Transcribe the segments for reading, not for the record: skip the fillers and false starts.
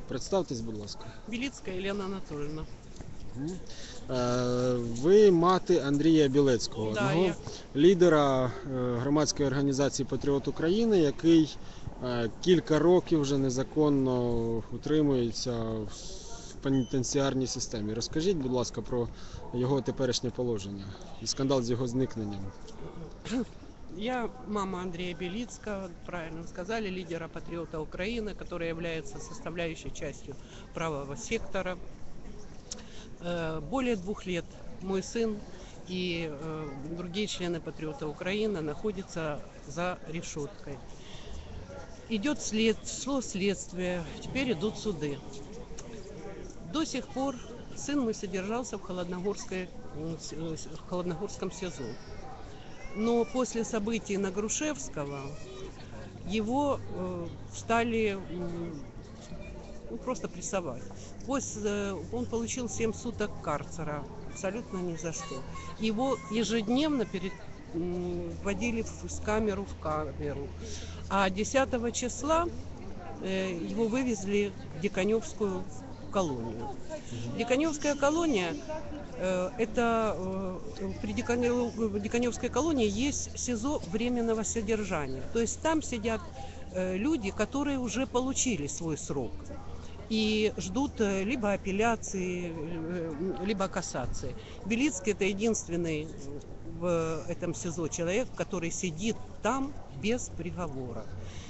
Представтесь, будь ласка. Біліцька Елена Анатольевна. Ви мати Андрія Білецького, Да, одного лідера громадської організації Патріот України, який кілька років вже незаконно утримується в пенітенціарній системі. Розкажіть, будь ласка, про його теперішнє положення і скандал з його зникненням. Я мама Андрея Белицкого, правильно сказали, лидера Патриота Украины, который является составляющей частью правого сектора. Более 2 лет мой сын и другие члены Патриота Украины находятся за решеткой. Шло следствие, теперь идут суды. До сих пор сын мой содержался в Холодногорском СИЗО. Но после событий на Грушевского его стали просто прессовать. Он получил 7 суток карцера, абсолютно ни за что. Его ежедневно вводили в камеру. А 10 числа его вывезли в Диканевскую колонию. Диканевская колония при Диканевской колонии есть СИЗО временного содержания. То есть там сидят люди, которые уже получили свой срок и ждут либо апелляции, либо кассации. Белицкий — это единственный в этом СИЗО человек, который сидит там без приговора.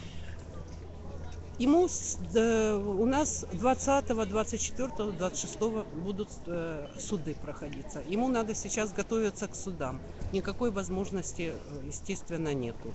Ему у нас 20, 24, 26 будут суды проходиться. Ему надо сейчас готовиться к судам. Никакой возможности, естественно, нету.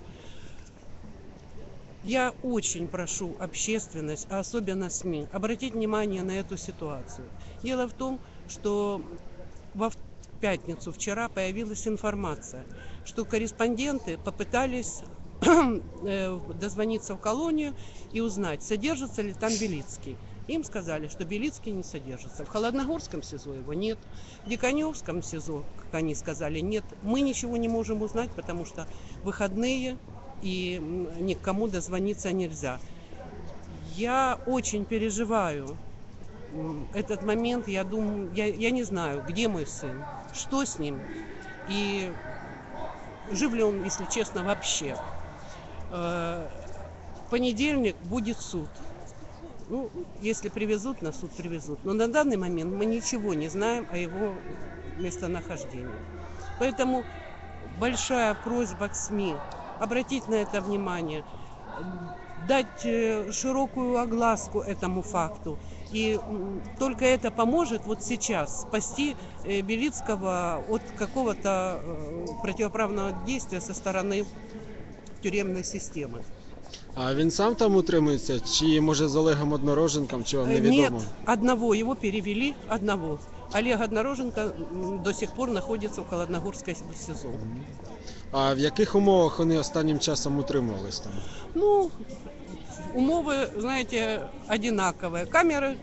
Я очень прошу общественность, а особенно СМИ, обратить внимание на эту ситуацию. Дело в том, что в пятницу вчера появилась информация, что корреспонденты попытались дозвониться в колонию и узнать, содержится ли там Белицкий. Им сказали, что Белицкий не содержится. В Холодногорском СИЗО его нет. В Диканевском СИЗО, как они сказали, нет. Мы ничего не можем узнать, потому что выходные и никому дозвониться нельзя. Я очень переживаю этот момент. Я думаю, я не знаю, где мой сын, что с ним и жив ли он, если честно, вообще. В понедельник будет суд. Ну, если привезут, на суд привезут. Но на данный момент мы ничего не знаем о его местонахождении. Поэтому большая просьба к СМИ обратить на это внимание, дать широкую огласку этому факту. И только это поможет вот сейчас спасти Белицкого от какого-то противоправного действия со стороны тюремной системы. А він сам там утримується? Чи може з Олегом Однороженком, чи вам невідомо? Нет, одного, его перевели, одного. Олег Однороженко до сих пор находится в Холодногорской СИЗО. А в яких умовах вони останнім часом утримувались там? Ну, умовы, знаете, одинаковые. Камеры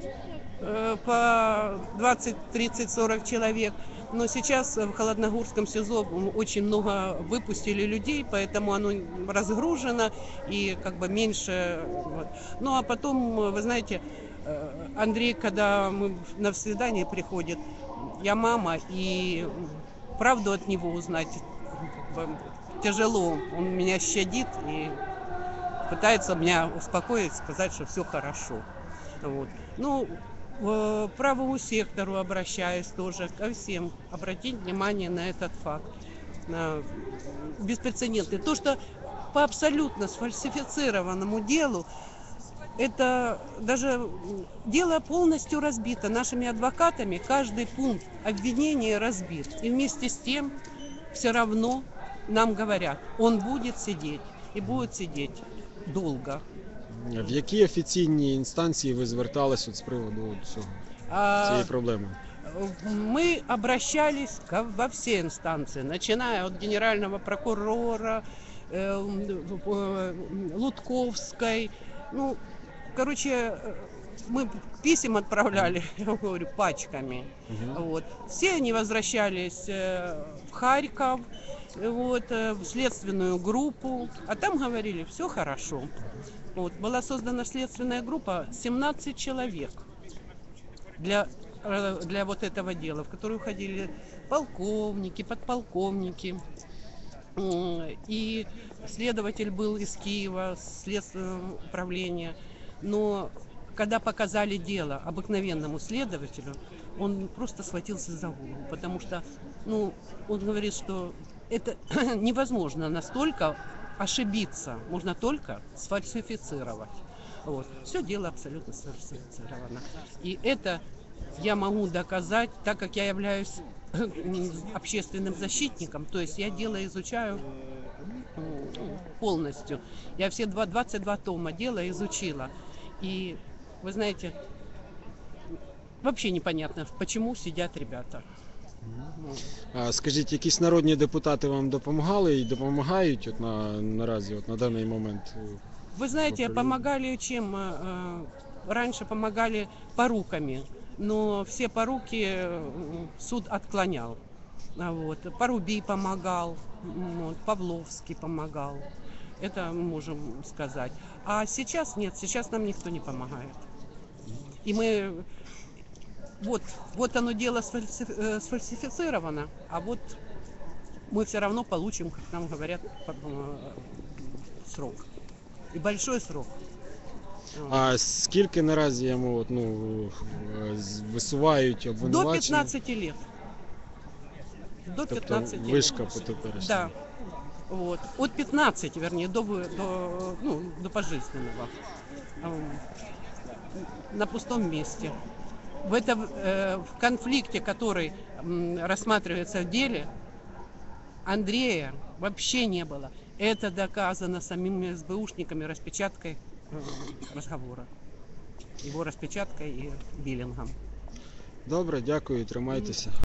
по 20, 30, 40 человек. Но сейчас в Холодногорском СИЗО очень много выпустили людей, поэтому оно разгружено и как бы меньше. Вот. Ну а потом, вы знаете, Андрей, когда мы на свидание приходит, я мама, и правду от него узнать тяжело. Он меня щадит и пытается меня успокоить, сказать, что все хорошо. Вот. Ну, к правому сектору обращаюсь тоже, ко всем. Обратить внимание на этот факт. Беспрецедентный. То, что по абсолютно сфальсифицированному делу, это даже дело полностью разбито нашими адвокатами. Каждый пункт обвинения разбит. И вместе с тем все равно нам говорят, он будет сидеть. І будуть сидіти довго. В які офіційні інстанції ви зверталися з приводу цієї проблеми? Мы обращались во все инстанции, начиная от генерального прокурора, Лутковской. Ну, короче, мы писем отправляли, я говорю, пачками. Мгм. Вот. Все они возвращались в Харьков, вот, в следственную группу, а там говорили, все хорошо. Вот. Была создана следственная группа, 17 человек для вот этого дела, в которую входили полковники, подполковники. И следователь был из Киева, следственного управления. Но когда показали дело обыкновенному следователю, он просто схватился за голову, потому что, ну, он говорит, что это невозможно настолько ошибиться, можно только сфальсифицировать. Вот. Все дело абсолютно сфальсифицировано. И это я могу доказать, так как я являюсь общественным защитником, то есть я дело изучаю полностью. Я все 22 тома дела изучила. И вы знаете, вообще непонятно, почему сидят ребята. Ну, А скажіть, якісь народні депутати вам допомагали і допомагають от наразі, от на даний момент? Вы знаете, Управление. помогали чем? Раньше помогали поруками, но все поруки суд отклонял. Вот. Порубий помогал, вот, Павловский помогал. Это мы можем сказать. А сейчас нет, сейчас нам никто не помогает. И мы... Вот оно дело сфальсифицировано, а вот мы все равно получим, как нам говорят, срок. И большой срок. А скільки наразі йому от, висувають До обвинувачення? 15 лет. До Тобто 15 лет. вишка по теперішньому. Да. Вот. От 15, вернее, до пожизненного. На пустом месте. В конфликте, который рассматривается в деле, Андрея вообще не было. Это доказано самими СБУшниками распечаткой разговора. Его распечаткой и биллингом. Добре, дякую, тримайтеся.